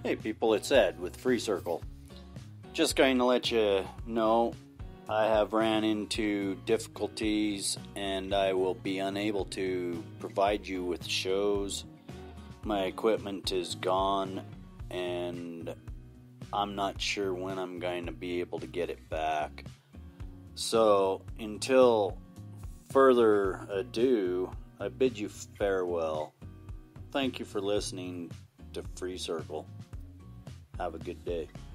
Hey people, it's Ed with FreeCircle. Just going to let you know I have ran into difficulties and I will be unable to provide you with shows. My equipment is gone and I'm not sure when I'm going to be able to get it back. So until further ado, I bid you farewell. Thank you for listening to FreeCircle. Have a good day.